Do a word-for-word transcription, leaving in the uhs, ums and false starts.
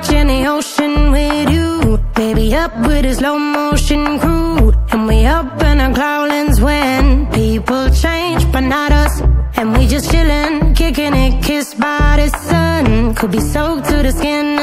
watching the ocean with you. Baby, up with a slow motion crew. And we up in our clouds when people change, but not us. And we just chillin', kicking it, kissed by the sun. Could be soaked to the skin